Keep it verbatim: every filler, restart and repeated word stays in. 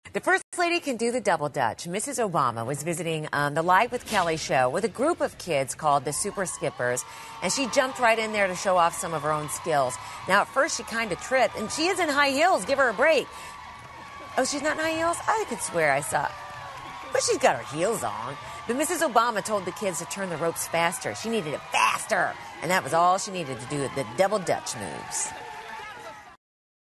The First Lady can do the double dutch. Missus Obama was visiting um, the Live with Kelly show with a group of kids called the Super Skippers, and she jumped right in there to show off some of her own skills. Now, at first, she kind of tripped, and she is in high heels. Give her a break. Oh, she's not in high heels? I could swear I saw. But she's got her heels on. But Missus Obama told the kids to turn the ropes faster. She needed it faster. And that was all she needed to do, the double dutch moves.